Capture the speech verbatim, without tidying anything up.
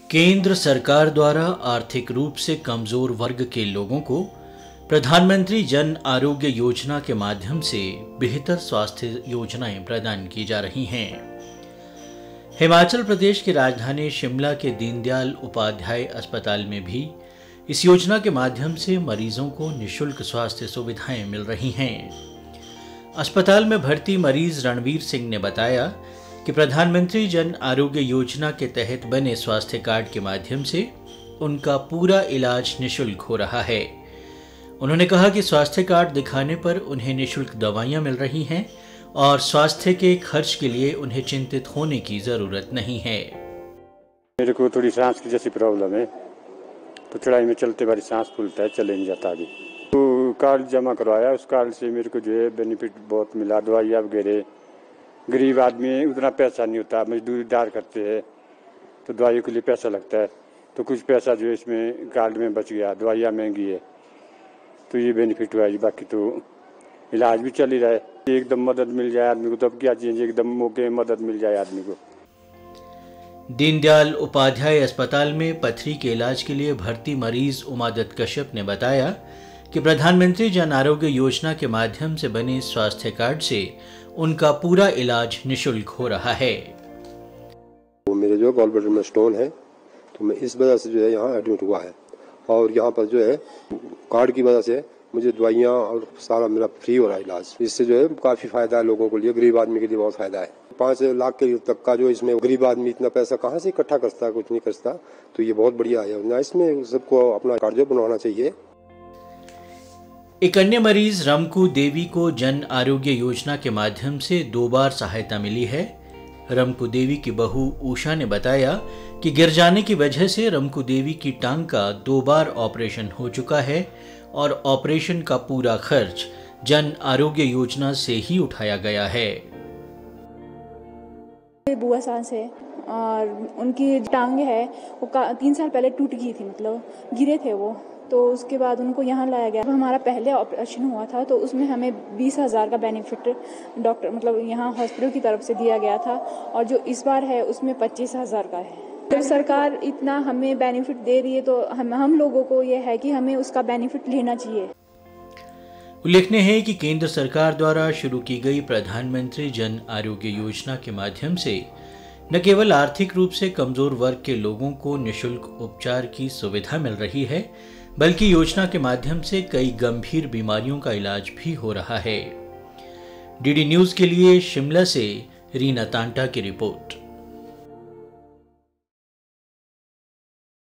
केंद्र सरकार द्वारा आर्थिक रूप से कमजोर वर्ग के लोगों को प्रधानमंत्री जन आरोग्य योजना के माध्यम से बेहतर स्वास्थ्य योजनाएं प्रदान की जा रही हैं। हिमाचल प्रदेश की राजधानी शिमला के दीनदयाल उपाध्याय अस्पताल में भी इस योजना के माध्यम से मरीजों को निःशुल्क स्वास्थ्य सुविधाएं मिल रही हैं। अस्पताल में भर्ती मरीज रणवीर सिंह ने बताया कि प्रधानमंत्री जन आरोग्य योजना के तहत बने स्वास्थ्य कार्ड के माध्यम से उनका पूरा इलाज निःशुल्क हो रहा है। उन्होंने कहा कि स्वास्थ्य कार्ड दिखाने पर उन्हें निःशुल्क दवाइयां मिल रही हैं और स्वास्थ्य के खर्च के लिए उन्हें चिंतित होने की जरूरत नहीं है। मेरे को थोड़ी सांस की जैसी प्रॉब्लम है, तो चढ़ाई में चलते बारी सांस फूलता है, चले नहीं जाता आगे। तो कार्ड जमा करवाया, उस कार्ड से मेरे को जो है बेनिफिट बहुत मिला। दवाइयाँ वगैरह, गरीब आदमी उतना पैसा नहीं होता, मजदूरी दार करते हैं तो दवाइयों के लिए पैसा लगता है, तो कुछ पैसा जो है इसमें कार्ड में बच गया। दवाइयाँ महंगी है तो ये बेनिफिट हुआ जी, बाकी तो इलाज भी चल ही रहा है। एकदम मदद मिल जाए आदमी को, तब क्या चाहिए, एकदम मौके में मदद मिल जाए आदमी को। दीनदयाल उपाध्याय अस्पताल में पथरी के इलाज के लिए भर्ती मरीज उमादत कश्यप ने बताया कि प्रधानमंत्री जन आरोग्य योजना के माध्यम से बने स्वास्थ्य कार्ड से उनका पूरा इलाज निःशुल्क हो रहा है। वो मेरे जो गॉल ब्लैडर में स्टोन है, तो मैं इस वजह से जो है यहाँ एडमिट हुआ है, और यहाँ पर जो है कार्ड की वजह से मुझे दवाइयाँ और सारा मेरा फ्री हो रहा है इलाज। इससे जो है काफी फायदा है लोगों के लिए, गरीब आदमी के लिए बहुत फायदा है। पाँच लाख के तक का जो इसमें गरीब आदमी इतना पैसा कहाँ से इकट्ठा करता है, कुछ नहीं करता, तो ये बहुत बढ़िया है। इसमें सबको अपना कार्ड जो बनवाना चाहिए। एक अन्य मरीज रमकू देवी को जन आरोग्य योजना के माध्यम से दो बार सहायता मिली है। रमकू देवी की बहू उषा ने बताया कि गिर जाने की वजह से रमकू देवी की टांग का दो बार ऑपरेशन हो चुका है और ऑपरेशन का पूरा खर्च जन आरोग्य योजना से ही उठाया गया है। बुआ सास है और उनकी टांग है वो तीन साल पहले टूट गई थी, मतलब गिरे थे वो, तो उसके बाद उनको यहाँ लाया गया। हमारा पहले ऑपरेशन हुआ था तो उसमें हमें बीस हजार का बेनिफिट डॉक्टर मतलब यहाँ हॉस्पिटल की तरफ से दिया गया था, और जो इस बार है उसमें पच्चीस हजार का है। तो सरकार इतना हमें बेनिफिट दे रही है तो हम हम लोगों को ये है कि हमें उसका बेनिफिट लेना चाहिए। उल्लेखनीय है कि केंद्र सरकार द्वारा शुरू की गई प्रधानमंत्री जन आरोग्य योजना के माध्यम से न केवल आर्थिक रूप से कमजोर वर्ग के लोगों को निःशुल्क उपचार की सुविधा मिल रही है, बल्कि योजना के माध्यम से कई गंभीर बीमारियों का इलाज भी हो रहा है। डीडी न्यूज के लिए शिमला से रीना तांटा की रिपोर्ट।